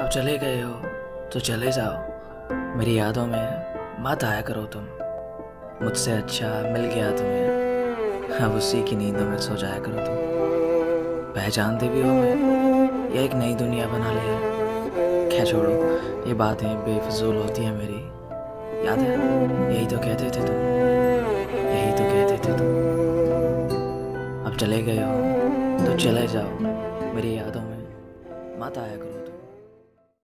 अब चले गए हो तो चले जाओ, मेरी यादों में मत आया करो तुम। मुझसे अच्छा मिल गया तुम्हें, अब उसी की नींदों में सो जाया करो तुम। पहचानते भी हो मैं, ये एक नई दुनिया बना ली है। क्या छोड़ो, ये बातें बेफिजूल होती हैं मेरी। याद है, यही तो कहते थे तुम, यही तो कहते थे तुम। अब चले गए हो तो चले जाओ, मेरी यादों में मत आया करो।